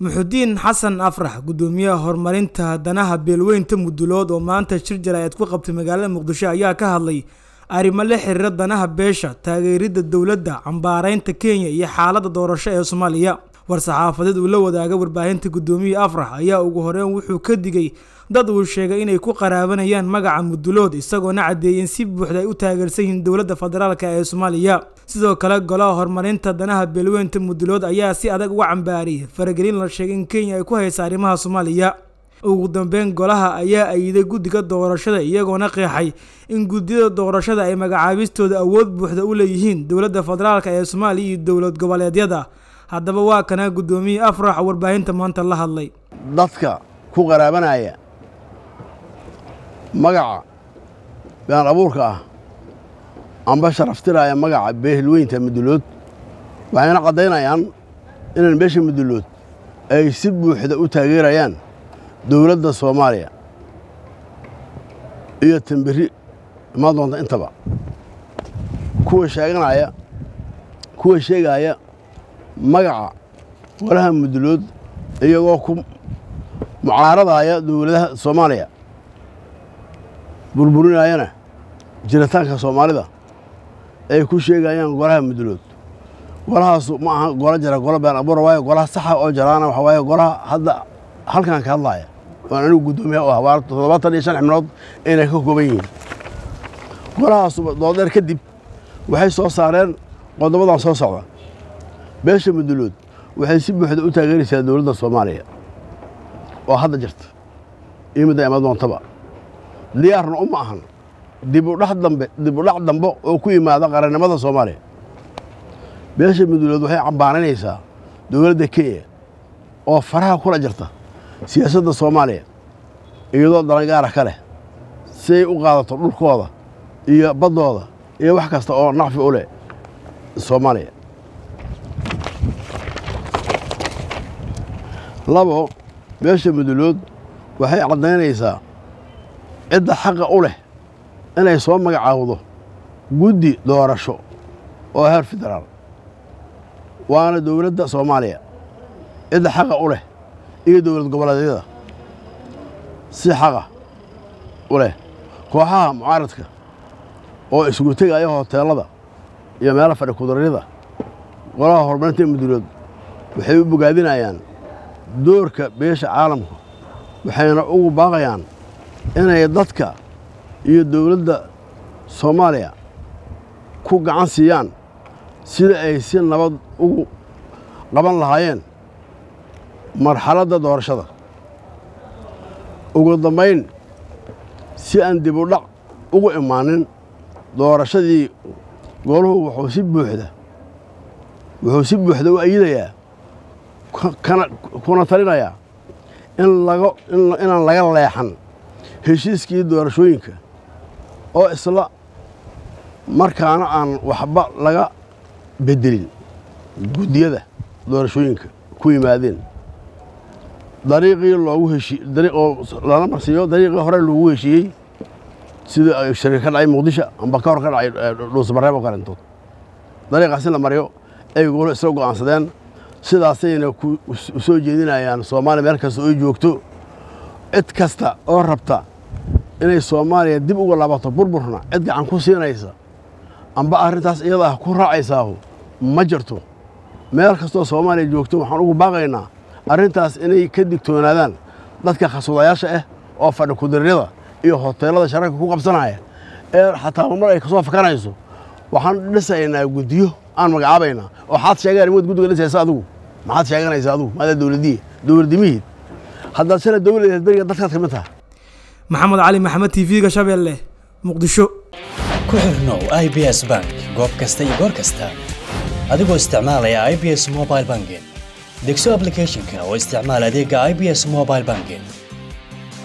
Muxudiin Xasan Afrax gudoomiyaha horumarinta danaha beelweynta Mudulood oo maanta shir jaraa'id ku qabtay magaalada Muqdisho ayaa ka hadlay arrimo la xiriira danaha beesha, taageerida dawladda, cambaaraynta Kenya iyo xaaladda doorasho ee Soomaaliya. War-saxaafadeed uu la wadaaga warbaahinta gudoomiyaha Afrax ayaa ugu horeyn wuxuu ka digay dad uu sheegay inay ku qaraabanayaan magaca Mudulood isagoo cadeeyay in si buuxda ay u taageersan yihiin dawladda federaalka ee Soomaaliya. sidoo kale golaha horumarinta danaha beelweynta Mudulood ayaa si adag uga cambaariyay faragelin la sheegay in Kenya ay ku hayso arrimaha Soomaaliya. ugu dambeyn golaha ayaa ayday guddiga doorashada iyagoona qeexay in guddida doorashada ay magacaabistooda awood buuxda u leeyihiin dawladda federaalka ee Soomaaliya iyo dawlad goboleedyada. haddaba waa kana gudoomiyaha Afrax warbaahinta maanta la hadlay. dadka ku qaraabanaya magaca baan abuurka ah amba sharaftiraya magaca beelweynta Mudulood waxayna cadeynayaan in beesha Mudulood ay si buuxda u taageerayaan dawladda Soomaaliya iyo tanbiri ma doonta intaba kuwa sheegaya magaca walaha Mudulood iyagoo ku mucaaradaya dawladda Soomaaliya burburinayana jiritaanka Soomaalida ay ku sheegayaan golaha Mudulood golahaas ma aha gola jira gola baan abuur waayo golaha sax ah oo jaraana waxa waaye golaha hadda halkan ka hadlaya waan anigu gudoomiyaha oo hawaar 75 xubnood inay ka kooban yihiin golahaas doodeer kadib waxay soo saareen qodobadan soo socda beesha Mudulood waxay si buuxda u taageeraysaa dawladda Soomaaliya oo hadda jirta imida ama doontaba diyaarna uma ahan dib u dhac dambe oo ku yimaada qarannimada Soomaaliya beesha Mudulood waxay cambaanaysaa dawladda Kenya oo faraha kula jirta siyaasadda Soomaaliya iyadoo dalangaar ka leh si ay u qaadato dhulkooda iyo badooda iyo wax kasta oo nacfi u leh Soomaaliya. labo beesha Mudulood waxay cadeynaysaa cidda xaq u leh inay soo magacaawdo guddi doorasho oo heer federaal waana dawladda Soomaaliya cidda xaq u leh iyo dawlad goboleedyada si xaq u leh kooxaha mucaaradka oo isugu tagaya hoteelada iyo meelaha fadhi kudarida golaha horumarinta Mudulood waxay u bogaadinayaan doorka beesha caalamka waxayna ugu baaqayaan inay dadka iyo dawladda Soomaaliya ku gacan siiyaan sida ay si nabad ugu qaban lahaayeen marxaladda doorashada. ugu dambeyn si aan dib u dhac ugu imaanin doorashadii goluhu wuxuu si buuxda u aydayaa kuna talinayaa inaan laga leexan heshiiskii doorashooyinka oo isla markaana aan waxba laga bedelin guddiyada doorashooyinka ku yimaadeen dariiqii lana marsiiyo dariiqii hore loogu heshiiyey sida ay shirka dhacay Muqdisho amba ka hor ka dhacay Dhuusamareeb oo kalantood dariiqaas la mariyo ay golo isla go'aansadeen sidaasayna ku soo jeedinayaan Soomaaliya meel kasta oo joogto cid kasta oo rabta inay Soomaaliya dib uga laabato burburna cid gacan ku siinaysa amba arrintaas iyada ku raacaysaa ma jirto meel kasta oo Soomaaliya joogto waxaan ugu baaqaynaa arrintaas inay ka digtoonaadaan dadka khasoodayaasha ah oo fadhi kudarida iyo hoteelada sharafka ku qabsanaya ee xataa mar ay ka soo fakanayso waxaan dhisaynaa guddiyo aan magacaabayna oo xad sheegaan in guddiga dhisaysa adigu maxaad sheeganaysaa adigu maada dawladnimihii hadda shala dawladda bariga dadka ka mid ah Maxamed Ali Maxamed TV-ga Shabeelle Muqdisho ku xirnow IBS Bank goob kasta iyo goor kasta adigoo isticmaalaya IBS Mobile Banking degso application-ka oo isticmaal adeega IBS Mobile Banking